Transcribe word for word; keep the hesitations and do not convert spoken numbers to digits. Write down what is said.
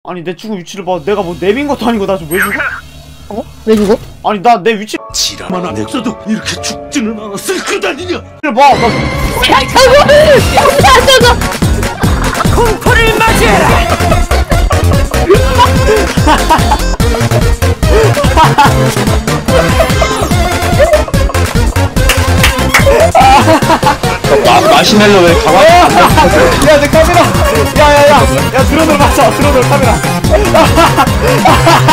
아니 내 죽은 위치를 봐. 내가 뭐 내민 것도 아니고 나 좀 왜 죽어? 어? 왜 죽어? 아니 나 내 위치 지랄만 안 했어도 이렇게 죽지는 않았을 거다니냐. 를 봐. 나 공포를 맞이해라. 마, 마시멜로 왜 가만히 야 내 카메라. 야야야 야 드론으로 맞춰. 드론으로 카메라.